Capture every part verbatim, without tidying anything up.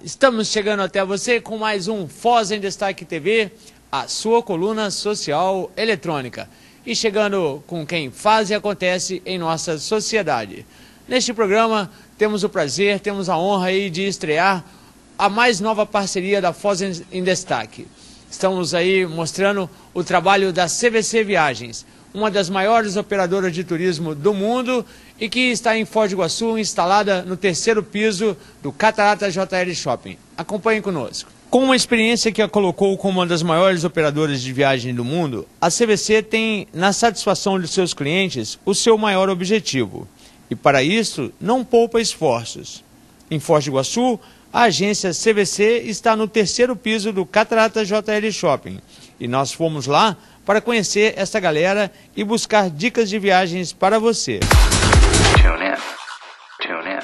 estamos chegando até você com mais um Foz em Destaque T V, a sua coluna social eletrônica. E chegando com quem faz e acontece em nossa sociedade. Neste programa temos o prazer, temos a honra aí de estrear a mais nova parceria da Foz em Destaque. Estamos aí mostrando o trabalho da C V C Viagens, uma das maiores operadoras de turismo do mundo e que está em Foz do Iguaçu, instalada no terceiro piso do Cataratas J L Shopping. Acompanhe conosco. Com uma experiência que a colocou como uma das maiores operadoras de viagem do mundo, a C V C tem na satisfação de seus clientes o seu maior objetivo. E para isso, não poupa esforços. Em Foz do Iguaçu, a agência C V C está no terceiro piso do Cataratas J L Shopping. E nós fomos lá para conhecer essa galera e buscar dicas de viagens para você. Tune in. Tune in.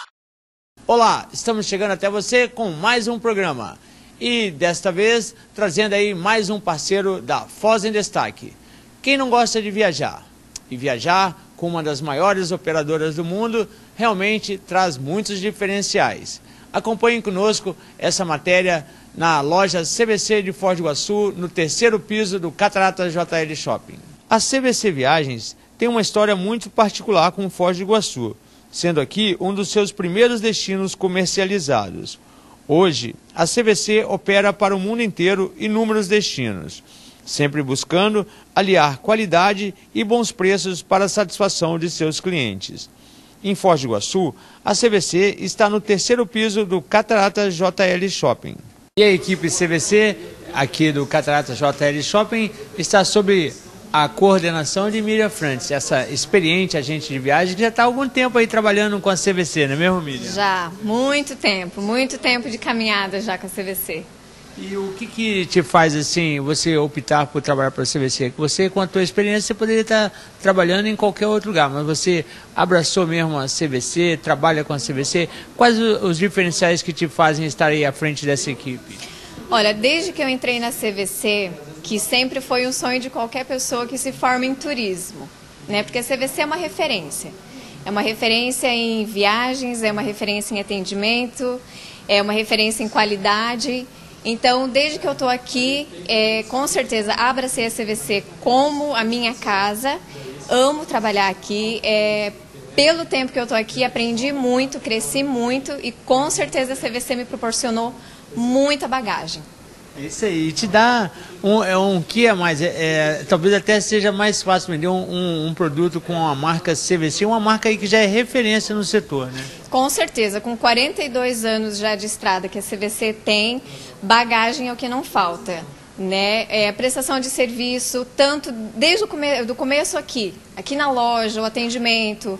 Olá, estamos chegando até você com mais um programa. E desta vez trazendo aí mais um parceiro da Foz em Destaque. Quem não gosta de viajar? E viajar com uma das maiores operadoras do mundo realmente traz muitos diferenciais. Acompanhem conosco essa matéria na loja C V C de Foz do Iguaçu, no terceiro piso do Cataratas J L Shopping. A C V C Viagens tem uma história muito particular com Foz do Iguaçu, sendo aqui um dos seus primeiros destinos comercializados. Hoje, a C V C opera para o mundo inteiro inúmeros destinos, sempre buscando aliar qualidade e bons preços para a satisfação de seus clientes. Em Foz do Iguaçu, a C V C está no terceiro piso do Cataratas J L Shopping. E a equipe C V C, aqui do Cataratas J L Shopping, está sob a coordenação de Miriam Francis, essa experiente agente de viagem que já está há algum tempo aí trabalhando com a C V C, não é mesmo, Miriam? Já, muito tempo, muito tempo de caminhada já com a C V C. E o que, que te faz assim, você optar por trabalhar para a C V C? Você, com a tua experiência, você poderia estar trabalhando em qualquer outro lugar, mas você abraçou mesmo a C V C, trabalha com a C V C. Quais os diferenciais que te fazem estar aí à frente dessa equipe? Olha, desde que eu entrei na C V C, que sempre foi um sonho de qualquer pessoa que se forma em turismo, né? Porque a C V C é uma referência. É uma referência em viagens, é uma referência em atendimento, é uma referência em qualidade. Então, desde que eu estou aqui, é, com certeza, abracei a C V C como a minha casa, amo trabalhar aqui, é, pelo tempo que eu estou aqui, aprendi muito, cresci muito e com certeza a C V C me proporcionou muita bagagem. Isso aí, te dá um, é um que é mais, é, é, talvez até seja mais fácil vender um, um, um produto com a marca C V C, uma marca aí que já é referência no setor, né? Com certeza, com quarenta e dois anos já de estrada que a C V C tem, bagagem é o que não falta, né? É, prestação de serviço, tanto desde o come do começo aqui, aqui na loja, o atendimento,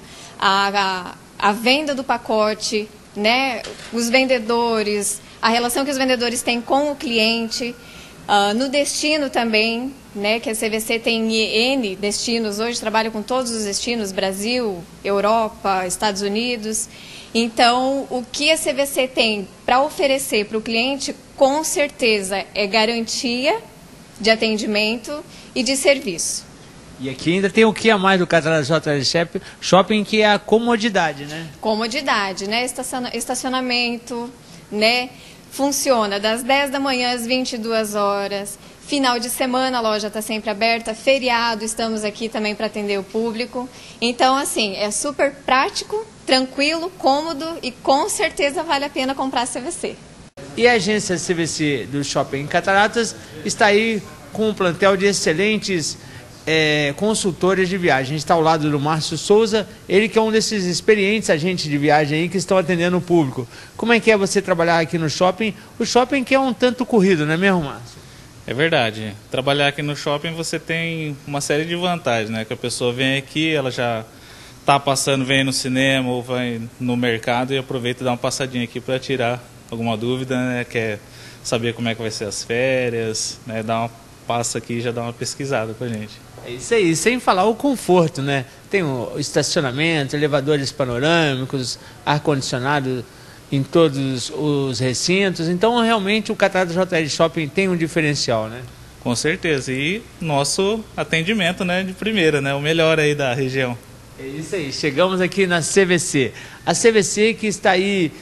a, a, a venda do pacote, né? Os vendedores, a relação que os vendedores têm com o cliente, uh, no destino também, né, que a C V C tem N destinos, hoje trabalha com todos os destinos, Brasil, Europa, Estados Unidos. Então, o que a C V C tem para oferecer para o cliente, com certeza, é garantia de atendimento e de serviço. E aqui ainda tem o que a mais do Cataratas J L Shopping, que é a comodidade, né? Comodidade, né? Estacionamento, né? Funciona das dez da manhã às vinte e duas horas. Final de semana a loja está sempre aberta. Feriado, estamos aqui também para atender o público. Então, assim, é super prático, tranquilo, cômodo e com certeza vale a pena comprar a C V C. E a agência C V C do Shopping Cataratas está aí com um plantel de excelentes É, consultores de viagem. Está ao lado do Márcio Souza, ele que é um desses experientes agentes de viagem aí que estão atendendo o público. Como é que é você trabalhar aqui no shopping? O shopping que é um tanto corrido, não é mesmo, Márcio? É verdade. Trabalhar aqui no shopping você tem uma série de vantagens, né? Que a pessoa vem aqui, ela já está passando, vem no cinema ou vai no mercado e aproveita e dá uma passadinha aqui para tirar alguma dúvida, né? Quer saber como é que vai ser as férias, né? Dá uma passa aqui e já dá uma pesquisada pra gente. É isso aí, sem falar o conforto, né? Tem o estacionamento, elevadores panorâmicos, ar-condicionado em todos os recintos. Então, realmente, o Cataratas J L Shopping tem um diferencial, né? Com certeza. E nosso atendimento, né, de primeira, né? O melhor aí da região. É isso aí. Chegamos aqui na C V C. A C V C que está aí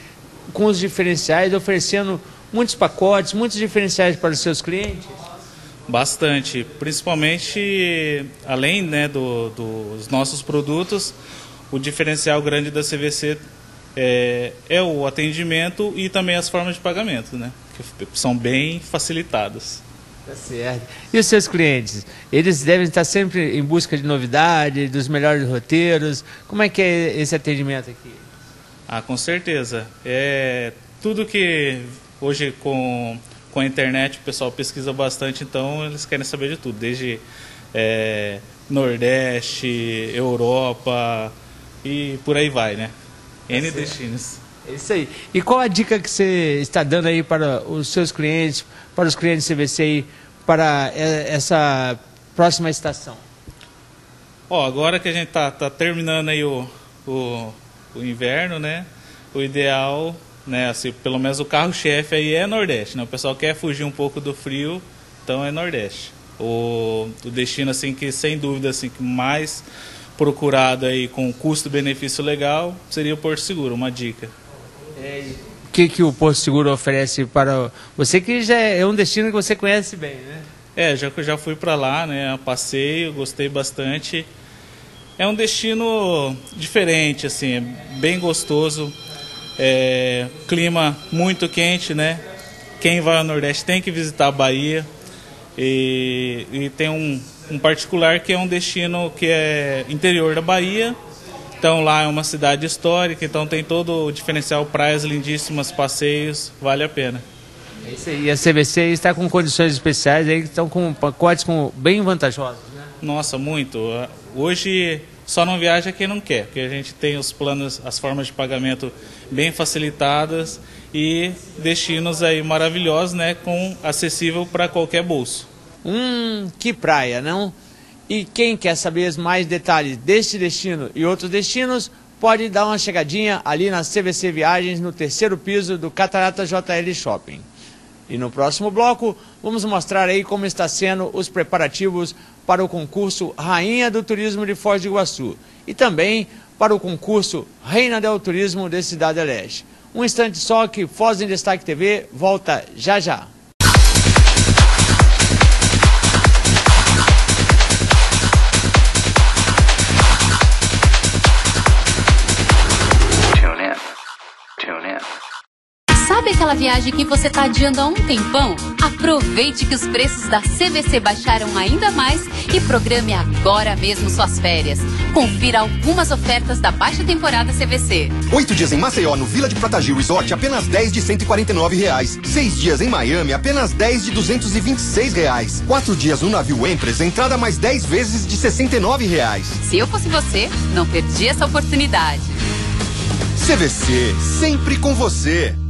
com os diferenciais, oferecendo muitos pacotes, muitos diferenciais para os seus clientes? Bastante, principalmente além, né, do, dos nossos produtos, o diferencial grande da C V C é, é o atendimento e também as formas de pagamento, né, que são bem facilitadas. Tá certo. E os seus clientes? Eles devem estar sempre em busca de novidade, dos melhores roteiros. Como é que é esse atendimento aqui? Ah, com certeza. É tudo que hoje com, com a internet o pessoal pesquisa bastante, então eles querem saber de tudo, desde é, Nordeste, Europa e por aí vai, né? N Tá destinos. É isso aí. E qual a dica que você está dando aí para os seus clientes, para os clientes C V C aí, para essa próxima estação? Ó, agora que a gente tá, tá terminando aí o, o, o inverno, né? O ideal, né? Assim, pelo menos o carro-chefe aí é Nordeste, né? O pessoal quer fugir um pouco do frio, então é Nordeste. O, o destino, assim, que sem dúvida, assim, que mais procurado aí com custo-benefício legal seria o Porto Seguro, uma dica. O que, que o Porto Seguro oferece para você, que já é um destino que você conhece bem, né? É, já, já fui para lá, né? Passeio, gostei bastante. É um destino diferente, assim, é bem gostoso. É, clima muito quente, né? Quem vai ao Nordeste tem que visitar a Bahia. E, e tem um, um particular que é um destino que é interior da Bahia. Então lá é uma cidade histórica, então tem todo o diferencial, praias lindíssimas, passeios, vale a pena. É isso aí. E a C V C está com condições especiais aí, que estão com pacotes com, bem vantajosos, né? Nossa, muito. Hoje só não viaja quem não quer, porque a gente tem os planos, as formas de pagamento bem facilitadas e destinos aí maravilhosos, né, com acessível para qualquer bolso. Hum, que praia, não? E quem quer saber mais detalhes deste destino e outros destinos, pode dar uma chegadinha ali na C V C Viagens, no terceiro piso do Catarata J L Shopping. E no próximo bloco, vamos mostrar aí como está sendo os preparativos para o concurso Rainha do Turismo de Foz do Iguaçu e também para o concurso Reina del Turismo de Cidade Leste. Um instante só que Foz em Destaque T V volta já já. Sabe aquela viagem que você está adiando há um tempão? Aproveite que os preços da C V C baixaram ainda mais e programe agora mesmo suas férias. Confira algumas ofertas da baixa temporada C V C. Oito dias em Maceió, no Vila de Prata Gil Resort, apenas dez de cento e quarenta e nove reais. Seis dias em Miami, apenas dez de duzentos e vinte e seis reais. Quatro dias no navio Empress, entrada mais dez vezes de sessenta e nove reais. Se eu fosse você, não perdi essa oportunidade. C V C, sempre com você.